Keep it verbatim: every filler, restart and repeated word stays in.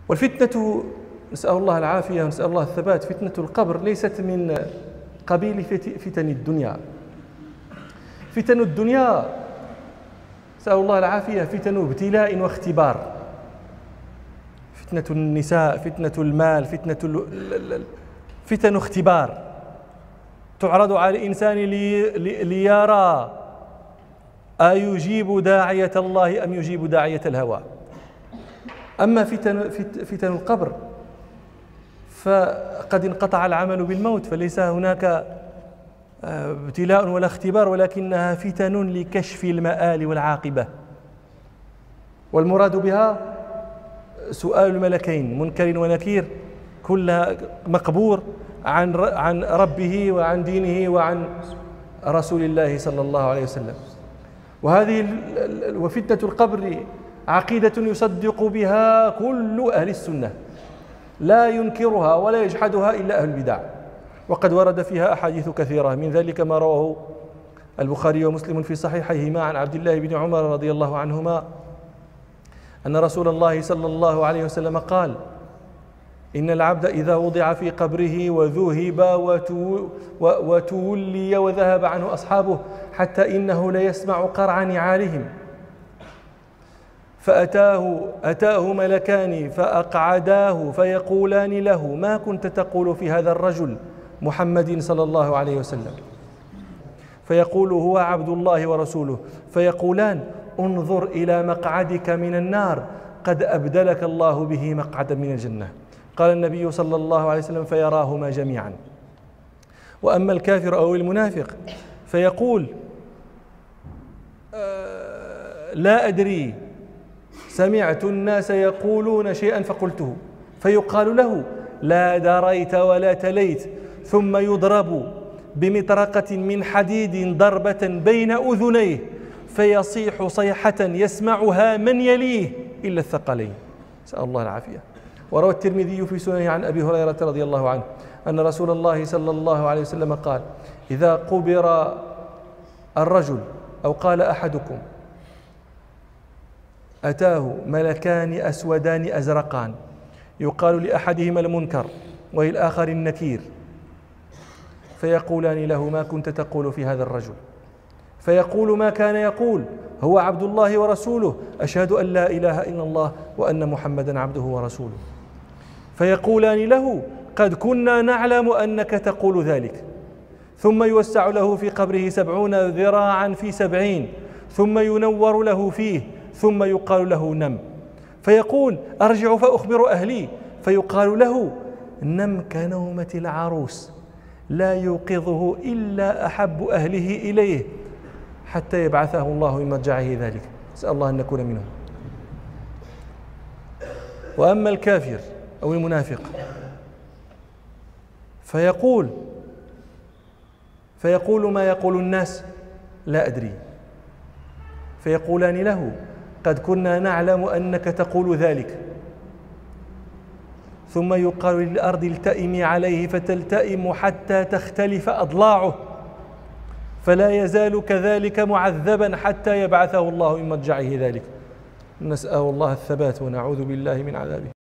والفتنة نسأل الله العافية ونسأل الله الثبات. فتنة القبر ليست من قبيل فتن الدنيا. فتن الدنيا نسأل الله العافية فتن ابتلاء واختبار. فتنة النساء، فتنة المال، فتنة فتن اختبار تعرض على الإنسان لي ليرى أيجيب داعية الله أم يجيب داعية الهوى. أما فتن, فتن القبر فقد انقطع العمل بالموت، فليس هناك ابتلاء ولا اختبار، ولكنها فتن لكشف المآل والعاقبة. والمراد بها سؤال الملكين منكر ونكير، كل مقبور عن عن ربه وعن دينه وعن رسول الله صلى الله عليه وسلم. وهذه وفتنة القبر عقيدة يصدق بها كل أهل السنة، لا ينكرها ولا يجحدها إلا أهل البدع. وقد ورد فيها أحاديث كثيرة، من ذلك ما رواه البخاري ومسلم في صحيحيهما عن عبد الله بن عمر رضي الله عنهما أن رسول الله صلى الله عليه وسلم قال: إن العبد إذا وضع في قبره وذهب وتولي وذهب عنه أصحابه حتى إنه ليسمع قرع نعالهم، فأتاه أتاه ملكان فأقعداه فيقولان له: ما كنت تقول في هذا الرجل محمد صلى الله عليه وسلم؟ فيقول: هو عبد الله ورسوله. فيقولان: انظر إلى مقعدك من النار، قد أبدلك الله به مقعدا من الجنة. قال النبي صلى الله عليه وسلم: فيراهما جميعا. وأما الكافر أو المنافق فيقول: آه لا أدري، سمعت الناس يقولون شيئا فقلته. فيقال له: لا دريت ولا تليت. ثم يضرب بمطرقة من حديد ضربة بين أذنيه فيصيح صيحة يسمعها من يليه إلا الثقلين. نسأل الله العافية. وروى الترمذي في سننه عن أبي هريرة رضي الله عنه أن رسول الله صلى الله عليه وسلم قال: إذا قبر الرجل أو قال أحدكم أتاه ملكان أسودان أزرقان، يقال لأحدهما المنكر وللآخر النكير، فيقولان له: ما كنت تقول في هذا الرجل؟ فيقول ما كان يقول: هو عبد الله ورسوله، أشهد أن لا إله إلا الله وأن محمدا عبده ورسوله. فيقولان له: قد كنا نعلم أنك تقول ذلك. ثم يوسع له في قبره سبعون ذراعا في سبعين، ثم ينور له فيه، ثم يقال له: نم. فيقول: أرجع فأخبر أهلي. فيقال له: نم كنومة العروس، لا يوقظه إلا أحب أهله إليه حتى يبعثه الله من مرجعه ذلك. نسأل الله أن نكون منهم. وأما الكافر أو المنافق فيقول فيقول ما يقول الناس: لا أدري. فيقولان له: قد كنا نعلم أنك تقول ذلك. ثم يقال للأرض: التئمي عليه، فتلتئم حتى تختلف أضلاعه، فلا يزال كذلك معذبا حتى يبعثه الله من مرجعه ذلك. نسأل الله الثبات ونعوذ بالله من عذابه.